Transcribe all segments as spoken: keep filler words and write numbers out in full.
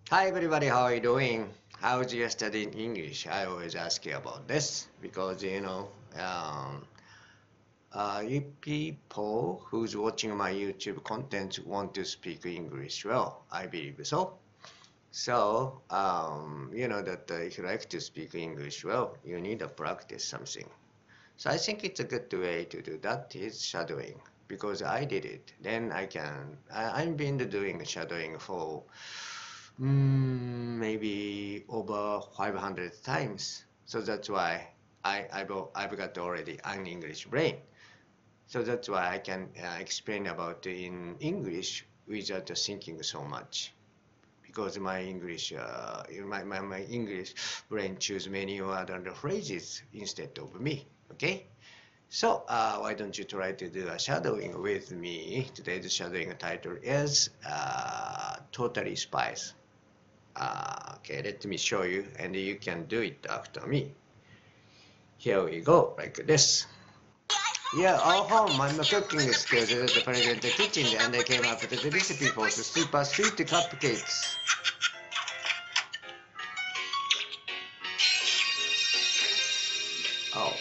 Hi everybody, how are you doing? How's your study in English? I always ask you about this because you know, um, uh, you people who's watching my YouTube content want to speak English well. I believe so. So, um, you know that uh, if you like to speak English well, you need to practice something. So I think it's a good way to do that is shadowing because I did it. Then I can. I, I've been doing shadowing for Mm, maybe over five hundred times. So that's why I, I've, I've got already an English brain. So that's why I can uh, explain about in English without thinking so much. Because my English, uh, my, my, my English brain choose many other phrases instead of me. Okay? So uh, why don't you try to do a shadowing with me? Today's shadowing title is uh, Totally Spies. Uh, okay, let me show you, and you can do it after me. Here we go, like this. Yeah, all home, my cooking skills is the president in the kitchen, and I came up with the recipe for the super sweet cupcakes. Oh.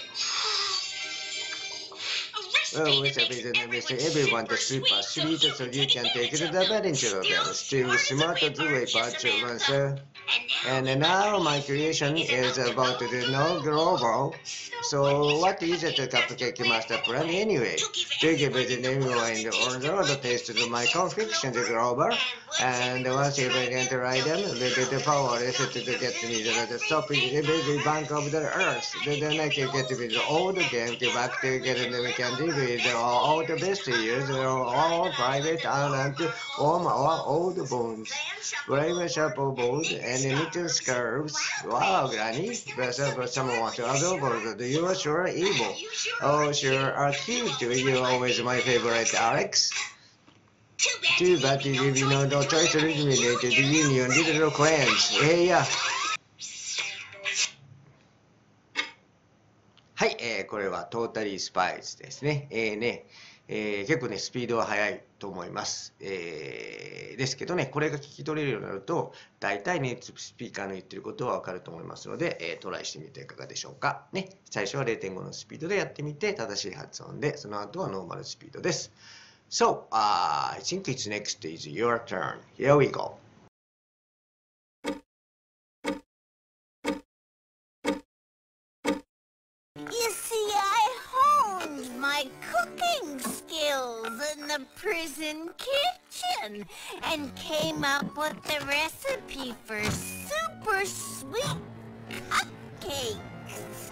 Well, recipe is Mister Everyone the super sweet, so you can take the advantage of them. Still smart to a part of answer. And now my creation is about the no global. So what is it, the cupcake master plan anyway? To give it the name and order the taste of my confection, the global. And once you begin to write them, with the power is to get me the stopping the big bank of the earth. Then I can get with all the game to back to get in the candy with all the best years, all private and warm our old bones. Brave sharp bold and little scarves. Wow, Granny. Best of someone to adore. Do you are sure evil? Oh, sure are cute. You always my favorite, Alex. Too bad you have no, no choice to eliminate the union little clans. Hey, yeah. はい、えー、これはトータリースパイスですね。えー、ね、えー、結構ね、スピードは速いと思います。えー、ですけどね、これが聞き取れるようになると、大体ね、スピーカーの言ってることはわかると思いますので、えー、トライしてみていかがでしょうか。ね、最初は れいてんご のスピードでやってみて、正しい発音で、その後はノーマルスピードです。So, uh, I think it's next is your turn. Here we go. You see, I honed my cooking skills in the prison kitchen and came up with the recipe for super sweet cupcakes.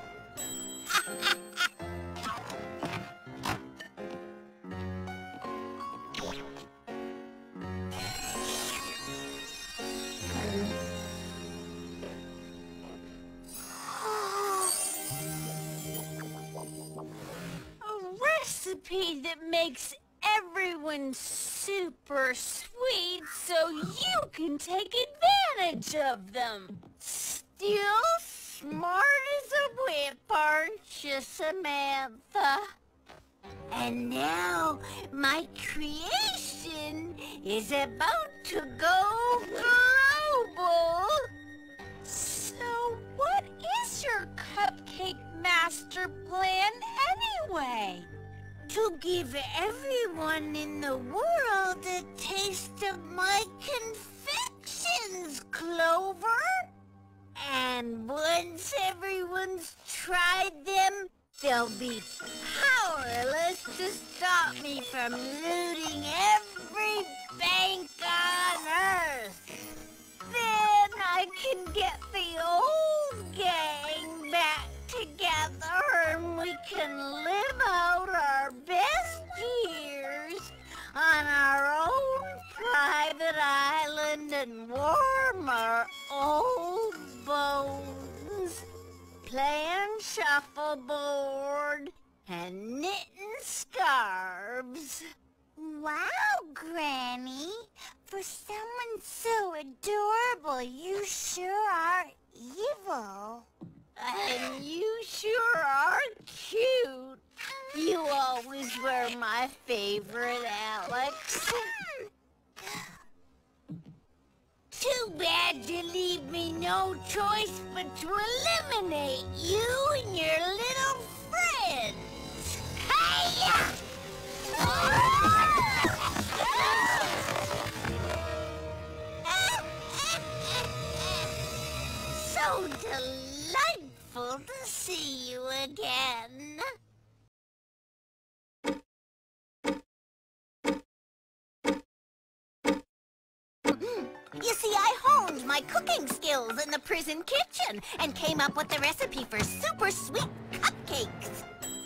Recipe that makes everyone super sweet so you can take advantage of them. Still smart as a whip, aren't you, Samantha? And now my creation is about to go global. So what is your cupcake master plan anyway? To give everyone in the world a taste of my confections, Clover. And once everyone's tried them, they'll be powerless to stop me from looting every bank on Earth. Then I can get the old gang back together and we can live out our best years on our own private island and warm our old bones, playing shuffleboard and knitting scarves. Wow, Granny. For someone so adorable, you sure are evil. And you sure are cute. You always were my favorite, Alex. Too Too bad you leave me no choice but to eliminate you and your little friends. Hiya! So delightful to see you again. You see, I honed my cooking skills in the prison kitchen and came up with the recipe for super sweet cupcakes.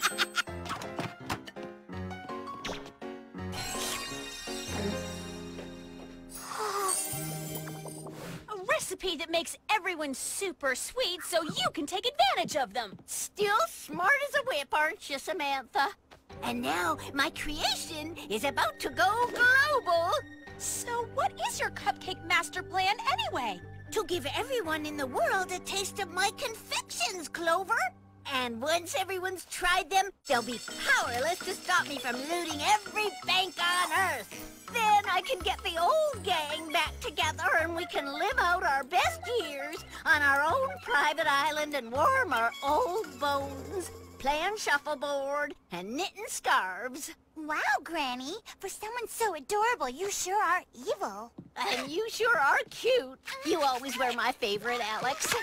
A recipe that makes everyone super sweet so you can take advantage of them. Still smart as a whip, aren't you, Samantha? And now my creation is about to go global. So what is your cupcake master plan anyway? To give everyone in the world a taste of my confections, Clover. And once everyone's tried them, they'll be powerless to stop me from looting every bank on Earth. Then I can get the old gang back together and we can live out our best years on our own private island and warm our old bones, playing shuffleboard and knitting scarves. Wow, Granny. For someone so adorable, you sure are evil. And you sure are cute. You always were my favorite, Alex.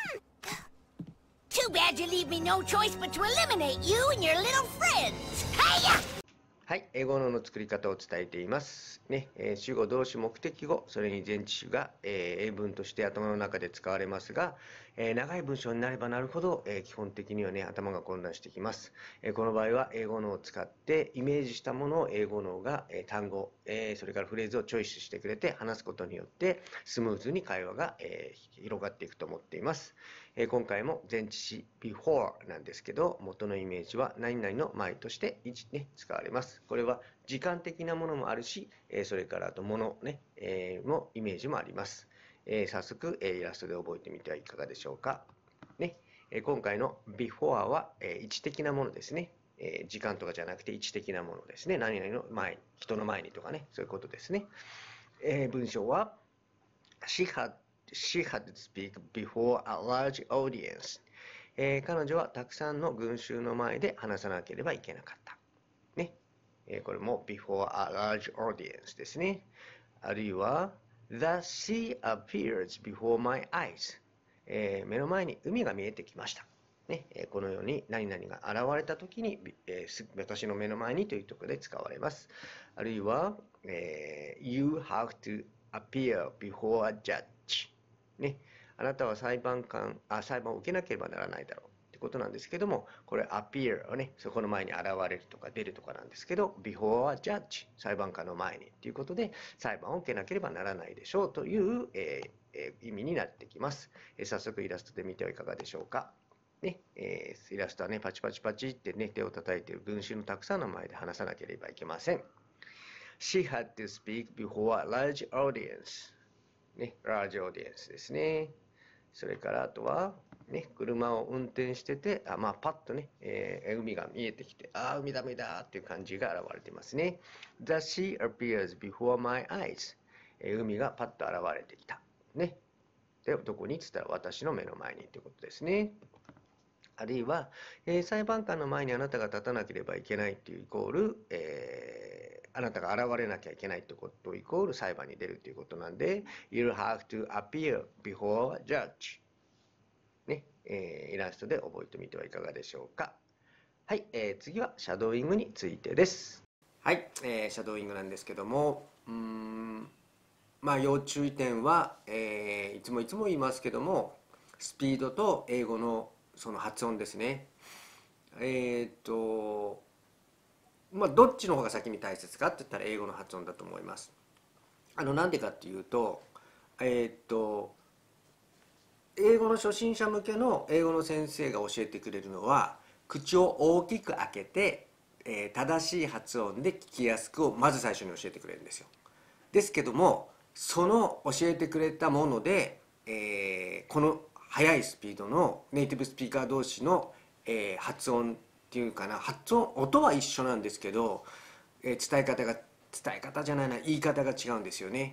Too bad you leave me no choice but to eliminate you and your little friends. Hiya! はい、英語のの作り方を伝えています。ね、えー主語、動詞、目的語、それに前置詞が、えー英文として頭の中で使われますが、えー長い文章になればなるほど、えー基本的にはね、頭が混乱してきます。えーこの場合は英語脳を使ってイメージしたものを英語脳が、えー単語、えーそれからフレーズをチョイスしてくれて話すことによってスムーズに会話が、えー広がっていくと思っています。えー今回も前置詞 before なんですけど、元のイメージは何々の前としていち、ね、使われます。これは時間的なものもあるし、えーそれからあと物ね、えーのイメージもあります。えー早速、えーイラストで覚えてみてはいかがでしょうか。ね、えー今回の before は、えー位置的なものですね。えー時間とかじゃなくて位置的なものですね。何々の前に、人の前にとかね、そういうことですね。えー文章は She had She had to speak before a large audience. えー彼女はたくさんの群衆の前で話さなければいけなかった。ね。えーこれも before a large audience ですね。あるいは The sea appears before my eyes. えー目の前に海が見えてきました。ね、えーこのように何々が現れたときに、えーす私の目の前にというところで使われます。あるいは、えー You have to appear before a judge. ね、あなたは裁判官あ裁判を受けなければならないだろうってことなんですけども、これ appear はね、そこの前に現れるとか出るとかなんですけど、before a judge 裁判官の前にということで裁判を受けなければならないでしょうという、えーえー意味になってきます。えー早速イラストで見てはいかがでしょうか。ねえーイラストはね、パチパチパチってね、手を叩いている群衆のたくさんの前で話さなければいけません。She had to speak before a large audience. ね、large audience ですね。それからあとは、ね、車を運転してて、あまあ、パッとね、えー海が見えてきて、ああ、海だ海だっていう感じが現れていますね。The sea appears before my eyes. えー海がパッと現れてきた。ね。で、どこにって言ったら私の目の前にということですね。あるいは、えー裁判官の前にあなたが立たなければいけないというイコール、えーあなたが現れなきゃいけないということイコール裁判に出るということなんで、You'll have to appear before a judge。ね、えーイラストで覚えてみてはいかがでしょうか。はい、えー次はシャドーイングについてです。はい、えーシャドーイングなんですけども、うーん、まあ要注意点は、えーいつもいつも言いますけども、スピードと英語のその発音ですね。えーっと、まあどっちの方が先に大切かって言ったら英語の発音だと思います。あのなんでかっていうと、えーっと英語の初心者向けの英語の先生が教えてくれるのは、口を大きく開けて、えー正しい発音で聞きやすくをまず最初に教えてくれるんですよ。ですけども、その教えてくれたもので、えーこの速いスピードのネイティブスピーカー同士の、えー発音っていうかな、発音音は一緒なんですけど、えー伝え方が伝え方じゃないな言い方が違うんですよね。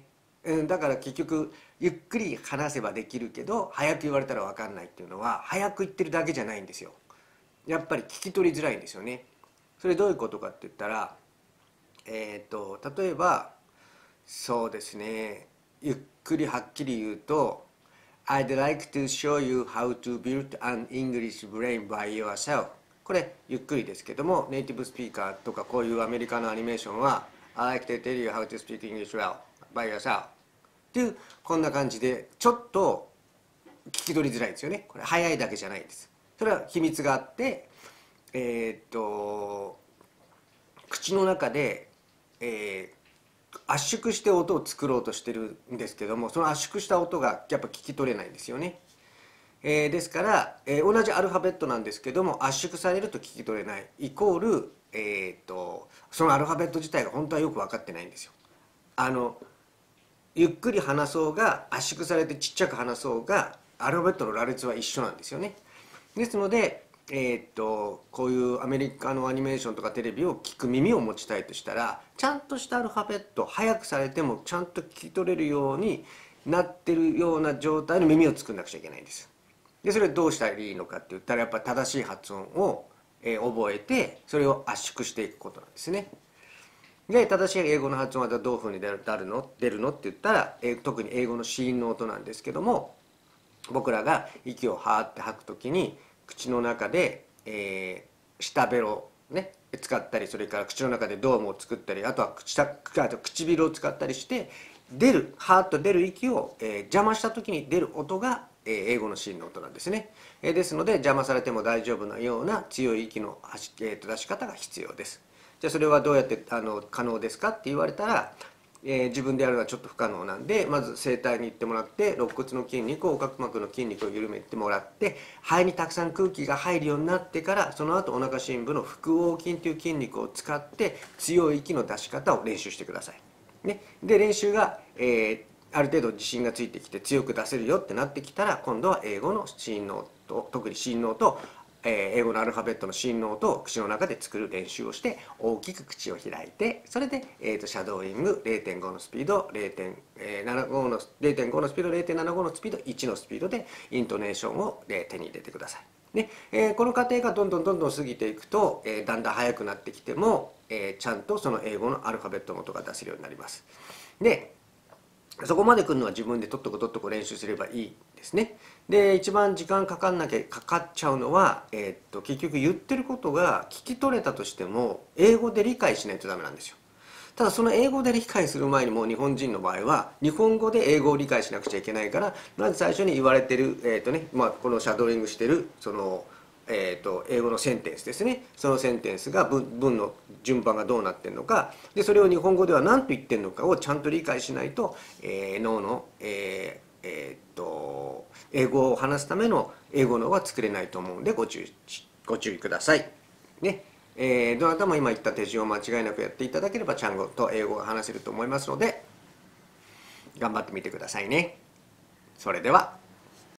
うん、だから結局ゆっくり話せばできるけど早く言われたら分かんないっていうのは早く言ってるだけじゃないんですよ。やっぱり聞き取りづらいんですよね。それどういうことかって言ったら、えっと例えばそうですね、ゆっくりはっきり言うと I'd like to show you how to build an English brain by yourself。 これゆっくりですけども、ネイティブスピーカーとかこういうアメリカのアニメーションは I like to tell you how to speak English well by yourself っていう、こんな感じでちょっと聞き取りづらいですよね。これ早いだけじゃないです。それは秘密があって、えー、っと口の中で、えー圧縮して音を作ろうとしてるんですけども、その圧縮した音がやっぱ聞き取れないんですよね。えー、ですから、えー、同じアルファベットなんですけども圧縮されると聞き取れないイコール、えー、とそのアルファベット自体が本当はよく分かってないんですよ。あのゆっくり話そうが圧縮されてちっちゃく話そうがアルファベットの羅列は一緒なんですよね。ですので、えー、っとこういうアメリカのアニメーションとかテレビを聞く耳を持ちたいとしたら、ちゃんとしたアルファベット早くされてもちゃんと聞き取れるようになってるような状態の耳を作んなくちゃいけないんです。でそれどうしたらいいのかって言ったら、やっぱり正しい発音を、えー、覚えてそれを圧縮していくことなんですね。で正しい英語の発音はどういうふうに出るの出るのって言ったら、えー、特に英語の子音の音なんですけども、僕らが息をはーって吐くときに口の中で、えー、下ベロね使ったり、それから口の中でドームを作ったり、あとは口あと唇を使ったりして出るはーっと出る息を、えー、邪魔した時に出る音が、えー、英語の子音の音なんですね。えー、ですので邪魔されても大丈夫なような強い息の、えー、と出し方が必要です。じゃあそれはどうやってあの可能ですかって言われたら、えー、自分でやるのはちょっと不可能なんで、まず整体に行ってもらって肋骨の筋肉、横隔膜の筋肉を緩めてもらって、肺にたくさん空気が入るようになってから、その後お腹深部の腹横筋という筋肉を使って強い息の出し方を練習してください、ね、で練習が、えー、ある程度自信がついてきて強く出せるよってなってきたら、今度は英語の子音の音、特に子音の音と英語のアルファベットの子音の音を口の中で作る練習をして、大きく口を開いて、それで、えー、とシャドーイング れいてんご のスピード れいてんななご の れいてんご のスピード れいてんななご のスピードいちのスピードでイントネーションを、えー、手に入れてください。で、えー、この過程がどんどんどんどん過ぎていくと、えー、だんだん速くなってきても、えー、ちゃんとその英語のアルファベットの音が出せるようになります。でそこまで来るのは自分でとっとことっとこ練習すればいいですね。で一番時間かかんなきゃかかっちゃうのは、えー、っと結局言ってることが聞き取れたとしても英語で理解しないとダメなんですよ。ただその英語で理解する前にも日本人の場合は日本語で英語を理解しなくちゃいけないから、まず最初に言われてる、えーっとねまあ、このシャドーイングしてるそのえー、と英語のセンテンスですね。そのセンテンスが 文, 文の順番がどうなってるのか、でそれを日本語では何と言ってるのかをちゃんと理解しないと、えー、脳の、えーえー、と英語を話すための英語脳は作れないと思うんでご注意ご注意ください。ねえー、どなたも今言った手順を間違いなくやっていただければちゃんと英語が話せると思いますので頑張ってみてくださいね。それでは。